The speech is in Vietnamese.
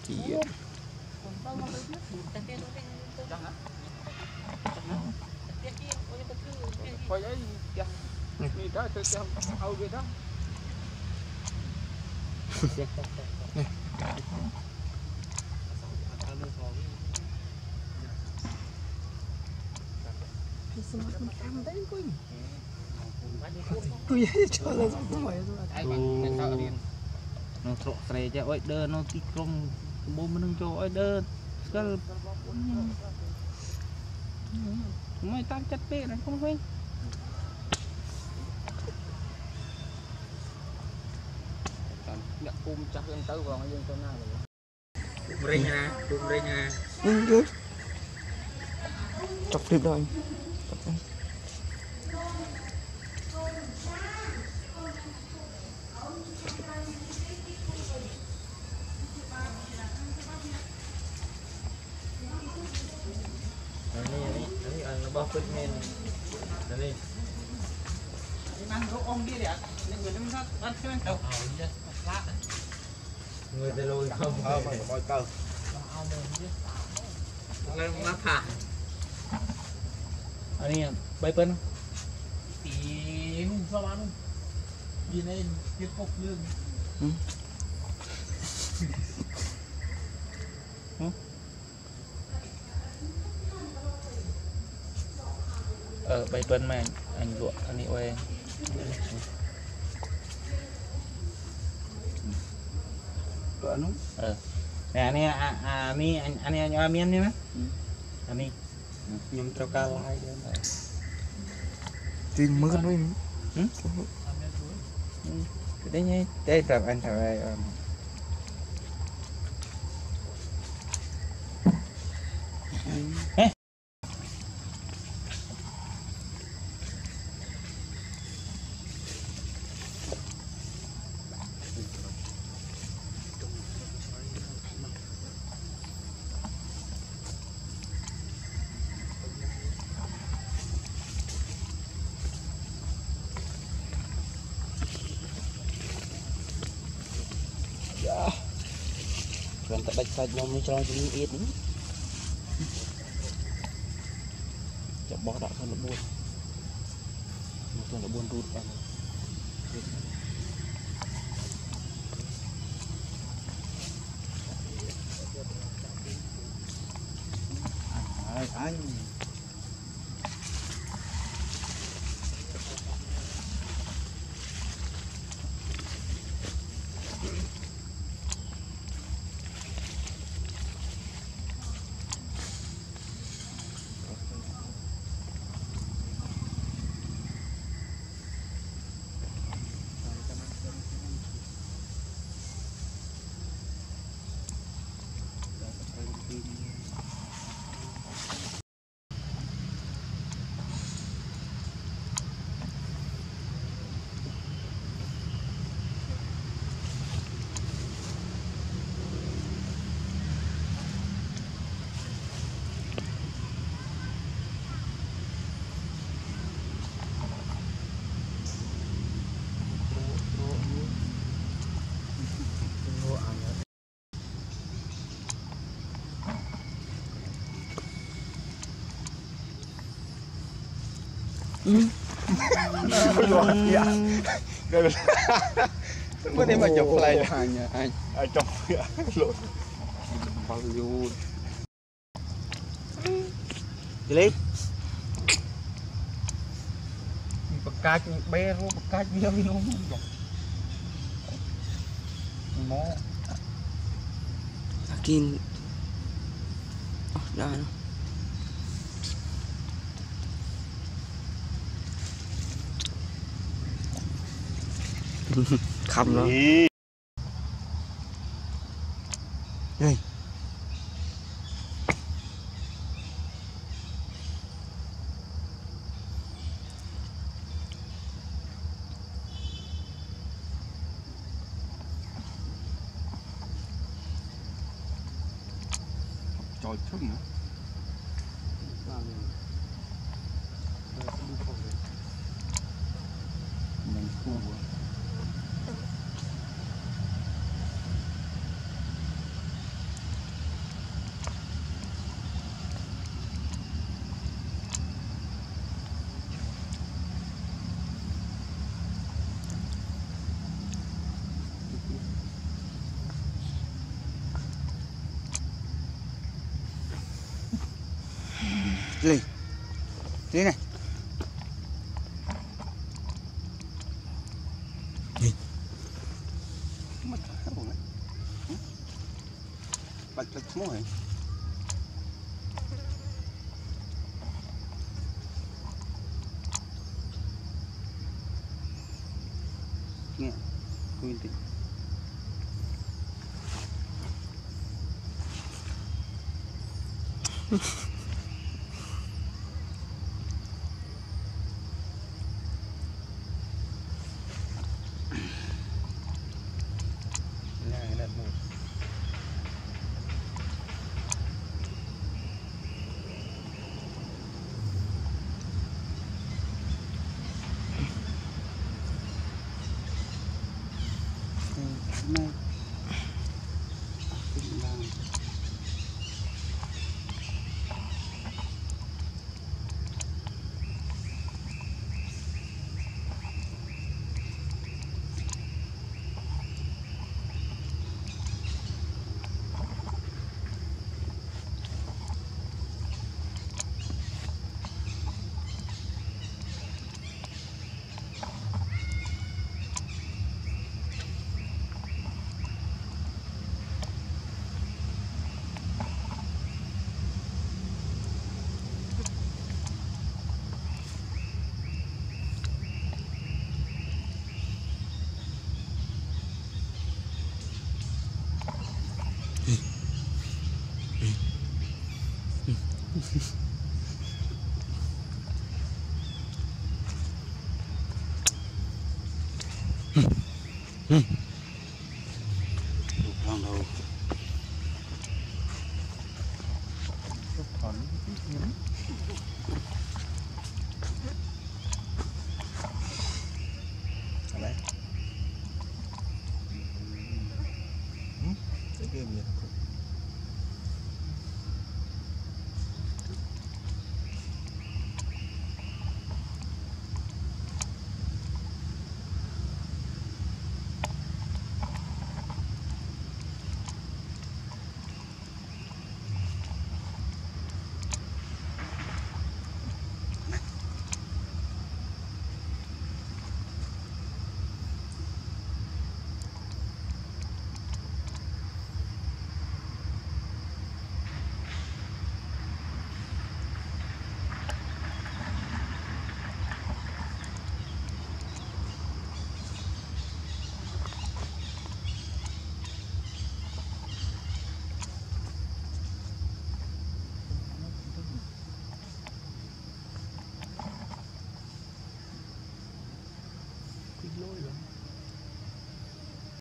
chị coi ấy người ta tôi ao về đó tôi cho là không phải nó trộn sấy chứ ôi đơ nó tí không bố mình cho ôi đơ cái mấy tam chất bê này không phải nhận cung chắc lên tới vào ngay trong nào rồi cung rinh à chọc tiếp rồi ini ang bakit men ini mang rau ong đi đẹp nên người nó ăn chơi đâu người ta lôi không phải coi cơ lên nó thả anh em bay phân tí sao bán đi lên tiếp cục lương bay phân mà anh ruộng anh đi quay nè anh cho miếng đi má anh đi nhầm trao cao hay tìm mưa nuôi đấy nhé đây tập anh thằng này gần ta bạch sạch nhóm đi cho chúng ít chậm bó đạo hơn là buồn rụt vào anh bữa nay mà chụp lại anh trong lộn bao nhiêu lấy bạc cá bé rồi bạc cá nhiều luôn mó Akin đó không đó đây trời thức nữa mình khô Lì. Thế này. Gì? Mất hết rồi. Bạch bạch semua ya. Nghe, quên tí. Này đặt một. Này. Lòng đầu. Còn